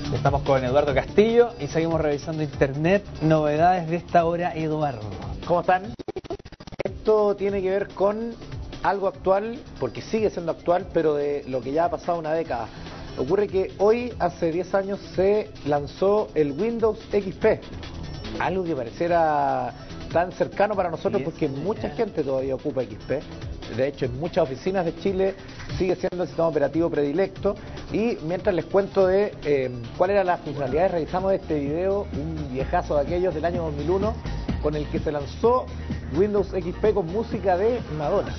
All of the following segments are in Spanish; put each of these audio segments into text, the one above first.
Estamos con Eduardo Castillo y seguimos revisando internet, novedades de esta hora. Eduardo, ¿cómo están? Esto tiene que ver con algo actual, porque sigue siendo actual, pero de lo que ya ha pasado una década. Ocurre que hoy, hace 10 años, se lanzó el Windows XP, algo que pareciera tan cercano para nosotros porque mucha gente todavía ocupa XP. De hecho, en muchas oficinas de Chile sigue siendo el sistema operativo predilecto. Y mientras les cuento de cuáles eran las funcionalidades, revisamos este video, un viejazo de aquellos del año 2001, con el que se lanzó Windows XP con música de Madonna.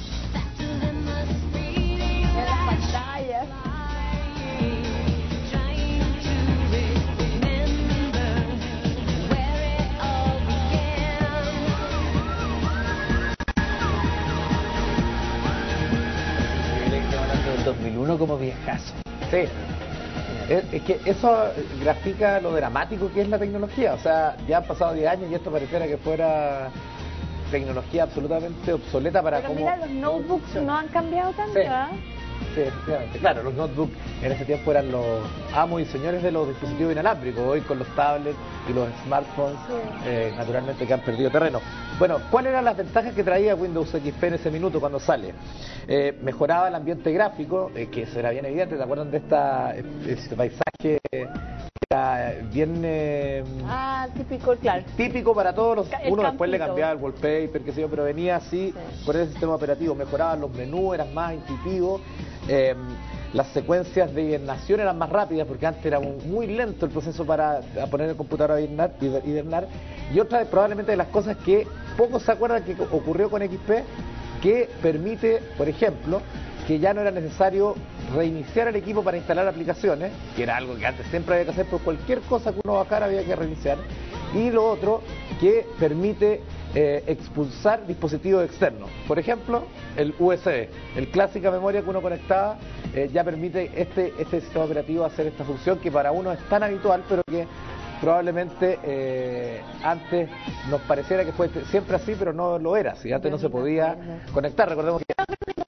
del 2001 como viejazo. Sí. Es que eso grafica lo dramático que es la tecnología. O sea, ya han pasado 10 años y esto pareciera que fuera tecnología absolutamente obsoleta para Pero cómo... mira, los notebooks no han cambiado tanto, Sí. ¿eh? Sí, efectivamente. Claro, los notebooks en ese tiempo eran los amos y señores de los dispositivos inalámbricos. Hoy con los tablets y los smartphones, naturalmente que han perdido terreno. Bueno, ¿cuáles eran las ventajas que traía Windows XP en ese minuto cuando sale? Mejoraba el ambiente gráfico, que eso era bien evidente. ¿Te acuerdan de este paisaje? Era bien Típico, claro. típico para todos los... Uno después le campito. cambiaba el wallpaper, qué sé yo, pero venía así con ese sistema operativo. Mejoraban los menús, eran más intuitivos. Las secuencias de hibernación eran más rápidas porque antes era muy lento el proceso para poner el computador a hibernar. Y otra probablemente de las cosas que pocos se acuerdan que ocurrió con XP, que permite, por ejemplo, que ya no era necesario reiniciar el equipo para instalar aplicaciones, que era algo que antes siempre había que hacer, por cualquier cosa que uno bajara había que reiniciar. Y lo otro, que permite expulsar dispositivos externos. Por ejemplo, el USB, el clásica memoria que uno conectaba, ya permite este sistema operativo hacer esta función que para uno es tan habitual, pero que probablemente antes nos pareciera que fue siempre así, pero no lo era. Si antes no se podía conectar, recordemos que...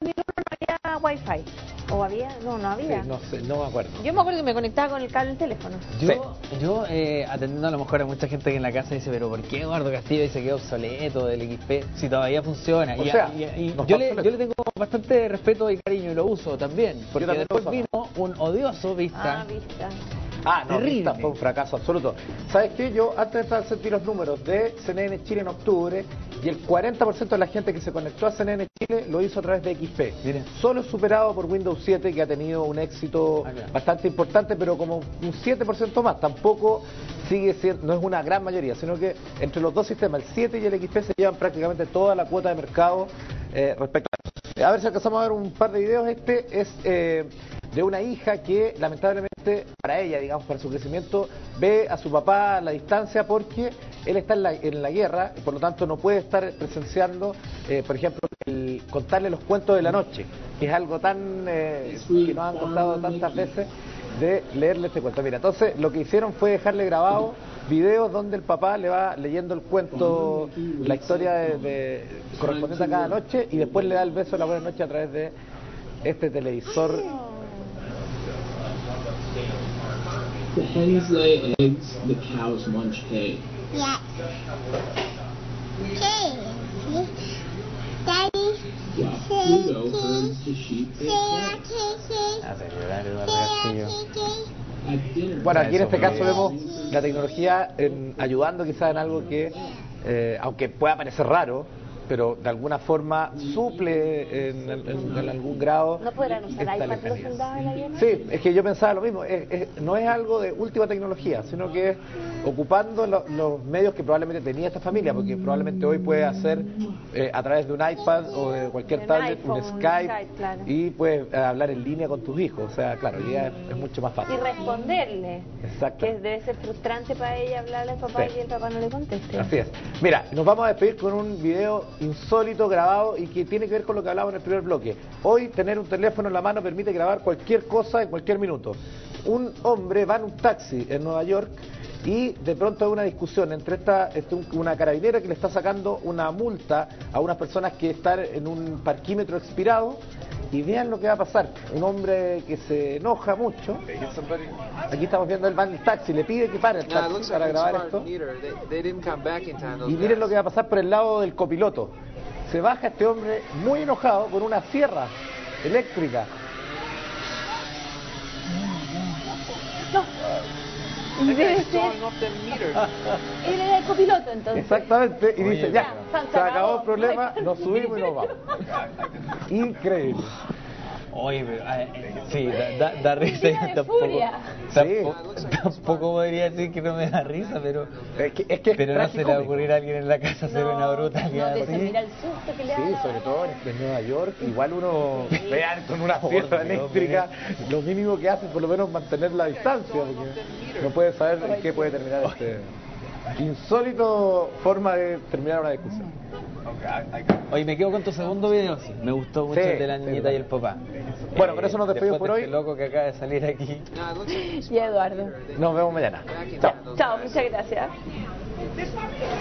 No había Wi-Fi. ¿O había? No, no había. Sí, no sé, no me acuerdo. Yo me acuerdo que me conectaba con el cable del teléfono. Yo atendiendo a lo mejor a mucha gente que en la casa dice, pero ¿por qué Eduardo Castillo dice que es obsoleto del XP si todavía funciona? O sea, yo le tengo bastante respeto y cariño y lo uso también, porque después vino un odioso Vista. Vista. Ah, no, terrible. Vista fue un fracaso absoluto. ¿Sabes qué? Yo antes de sentir los números de CNN Chile en octubre, y el 40% de la gente que se conectó a CNN Chile lo hizo a través de XP. Miren. Solo superado por Windows 7, que ha tenido un éxito bastante importante, pero como un 7% más. Tampoco sigue siendo, no es una gran mayoría, sino que entre los dos sistemas, el 7 y el XP, se llevan prácticamente toda la cuota de mercado respecto a... A ver si alcanzamos a ver un par de videos. Este es de una hija que lamentablemente para ella, digamos, para su crecimiento, ve a su papá a la distancia porque él está en la guerra y por lo tanto no puede estar presenciando, por ejemplo, el contarle los cuentos de la noche, que es algo tan que nos han contado tantas veces, de leerle este cuento. Mira, entonces lo que hicieron fue dejarle grabado videos donde el papá le va leyendo el cuento, la historia correspondiente a cada noche, y después le da el beso de la buena noche a través de este televisor. The hens lay eggs, the cows munch hay. Yes. Hey. Daddy. While Pluto herds the sheep and cattle. Hace llorar Eduardo Castillo. At dinner, Bueno, aquí en este caso vemos la tecnología ayudando quizás en algo que, aunque pueda parecer raro, pero de alguna forma suple en algún grado. ¿No podrán usar esta iPad los lejanía. soldados en la guerra? Sí, es que yo pensaba lo mismo. No es algo de última tecnología, sino que es ocupando los medios que probablemente tenía esta familia, porque probablemente hoy puedes hacer a través de un iPad o de cualquier Un tablet, iPhone, un Skype, claro. y puedes hablar en línea con tus hijos. O sea, claro, ya es mucho más fácil. Y responderle. Exacto. Que debe ser frustrante para ella hablarle al papá Sí. y el papá no le conteste. Así es. Mira, nos vamos a despedir con un video insólito grabado y que tiene que ver con lo que hablábamos en el primer bloque. Hoy tener un teléfono en la mano permite grabar cualquier cosa en cualquier minuto. Un hombre va en un taxi en Nueva York y de pronto hay una discusión entre una carabinera que le está sacando una multa a unas personas que están en un parquímetro expirado, y vean lo que va a pasar. Un hombre que se enoja mucho. Aquí estamos viendo el van del taxi, le pide que pare el taxi para grabar esto. Y miren lo que va a pasar por el lado del copiloto. Se baja este hombre muy enojado con una sierra eléctrica. No. Y debe ser... Él era el copiloto entonces. Exactamente, y dice, ya, se se acabó el acabó. problema, nos subimos y nos vamos. Increíble. Oye, pero, sí, da risa. Tira de Tampoco, furia. tampoco podría decir que no me da risa, pero Es que es pero no se le va a tragicómico. ocurrir a alguien en la casa hacer una brutalidad no, así. mira el susto que le da. Sí, sobre todo en Nueva York, igual uno vean con una Por sierra Dios, eléctrica, lo mínimo que hace es por lo menos mantener la distancia, porque no puede saber en qué puede terminar este insólito forma de terminar una discusión. Oye, me quedo con tu segundo video, sí. Me gustó mucho Sí, el de la niñita sí. y el papá. Bueno, con eso nos despedimos después por de hoy. este loco que acaba de salir aquí. Y Eduardo. Nos vemos mañana. Chao. Chao, muchas gracias.